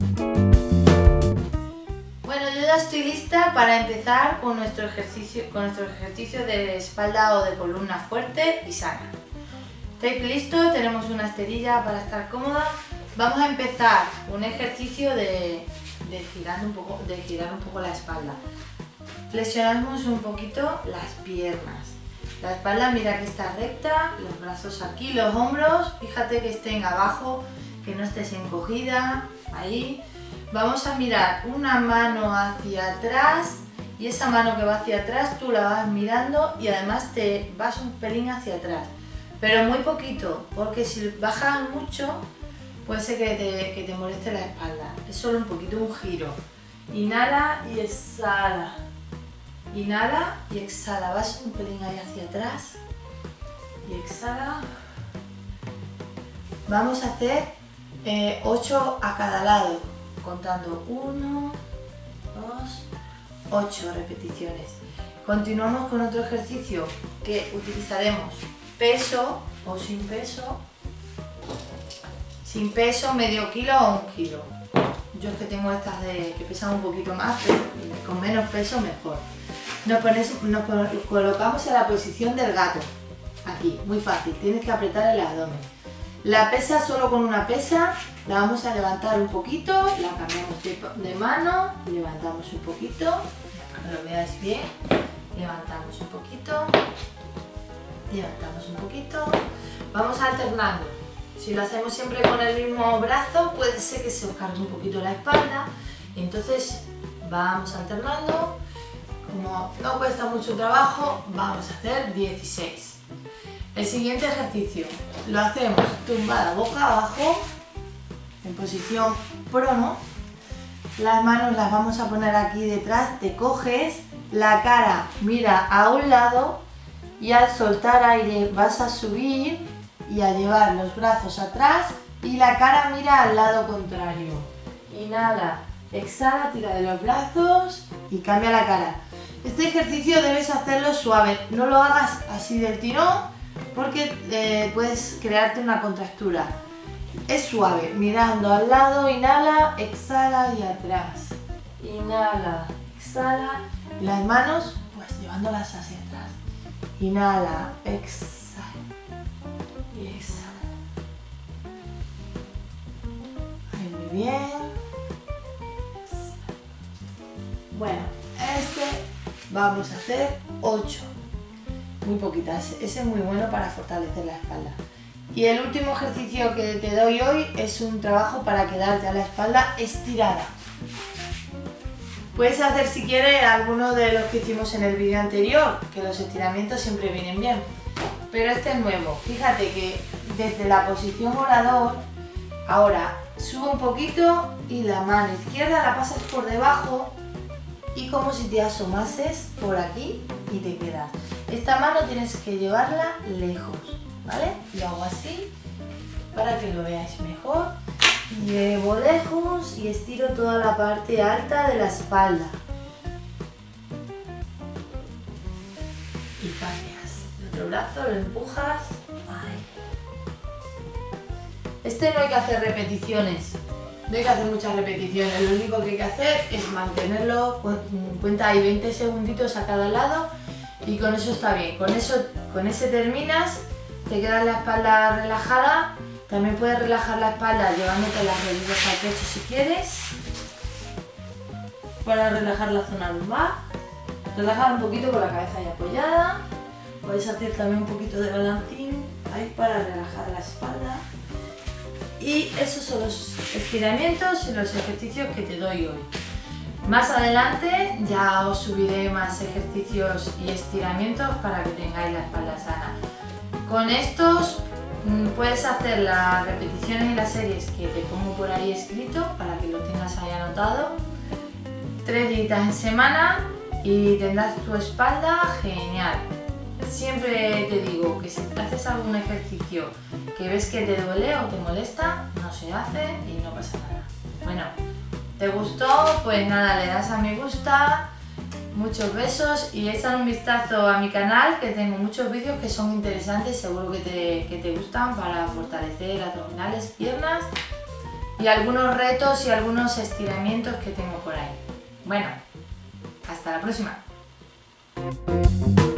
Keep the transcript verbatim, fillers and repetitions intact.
Bueno, yo ya estoy lista para empezar con nuestro ejercicio, con nuestro ejercicio de espalda o de columna fuerte y sana. ¿Estáis listos? Tenemos una esterilla para estar cómoda. Vamos a empezar un ejercicio de, de, girar un poco, de girar un poco la espalda. Flexionamos un poquito las piernas. La espalda, mira que está recta, los brazos aquí, los hombros, fíjate que estén abajo, que no estés encogida, ahí. Vamos a mirar una mano hacia atrás y esa mano que va hacia atrás tú la vas mirando y además te vas un pelín hacia atrás. Pero muy poquito, porque si bajas mucho puede ser que te, que te moleste la espalda. Es solo un poquito, un giro. Inhala y exhala. Inhala y exhala. Vas un pelín ahí hacia atrás y exhala. Vamos a hacer eh, ocho a cada lado, contando uno, dos, ocho repeticiones. Continuamos con otro ejercicio que utilizaremos peso o sin peso. Sin peso, medio kilo o un kilo. Yo es que tengo estas de, que pesan un poquito más, pero con menos peso mejor. Nos, pones, nos colocamos en la posición del gato. Aquí, muy fácil, tienes que apretar el abdomen. La pesa solo con una pesa, la vamos a levantar un poquito, la cambiamos de, de mano, levantamos un poquito, para que lo veáis bien, levantamos un poquito, levantamos un poquito, vamos alternando. Si lo hacemos siempre con el mismo brazo, puede ser que se os cargue un poquito la espalda, entonces vamos alternando. Como no cuesta mucho trabajo, vamos a hacer dieciséis. El siguiente ejercicio lo hacemos tumbada boca abajo, en posición prono. Las manos las vamos a poner aquí detrás, te coges, la cara mira a un lado y al soltar aire vas a subir y a llevar los brazos atrás y la cara mira al lado contrario. Inhala, exhala, tira de los brazos y cambia la cara. Este ejercicio debes hacerlo suave, no lo hagas así del tirón porque eh, puedes crearte una contractura. Es suave, mirando al lado, inhala, exhala y atrás. Inhala, exhala y las manos pues llevándolas hacia atrás. Inhala, exhala y exhala. Ahí, muy bien. Bueno, este vamos a hacer ocho. Muy poquitas, ese es muy bueno para fortalecer la espalda. Y el último ejercicio que te doy hoy es un trabajo para quedarte a la espalda estirada. Puedes hacer si quieres alguno de los que hicimos en el vídeo anterior, que los estiramientos siempre vienen bien. Pero este es nuevo. Fíjate que desde la posición orador, ahora sube un poquito y la mano izquierda la pasas por debajo y como si te asomases por aquí y te quedas. Esta mano tienes que llevarla lejos, ¿vale? Lo hago así para que lo veáis mejor. Llevo lejos y estiro toda la parte alta de la espalda. Y cambias. El otro brazo lo empujas. Ahí. Este no hay que hacer repeticiones. No hay que hacer muchas repeticiones. Lo único que hay que hacer es mantenerlo. Cuenta ahí veinte segunditos a cada lado. Y con eso está bien. Con eso, con ese terminas. Te queda la espalda relajada. También puedes relajar la espalda llevándote las rodillas al pecho si quieres, para relajar la zona lumbar. Relajar un poquito con la cabeza ahí apoyada. Podéis hacer también un poquito de balancín ahí para relajar la espalda. Y esos son los estiramientos y los ejercicios que te doy hoy. Más adelante ya os subiré más ejercicios y estiramientos para que tengáis la espalda sana. Con estos puedes hacer las repeticiones y las series que te pongo por ahí escrito para que lo tengas ahí anotado. Tres días en semana y tendrás tu espalda genial. Siempre te digo que si haces algún ejercicio que ves que te duele o te molesta, no se hace y no pasa nada. Bueno, ¿te gustó? Pues nada, le das a me gusta. Muchos besos y echad un vistazo a mi canal, que tengo muchos vídeos que son interesantes, seguro que te, que te gustan para fortalecer abdominales, piernas y algunos retos y algunos estiramientos que tengo por ahí. Bueno, hasta la próxima.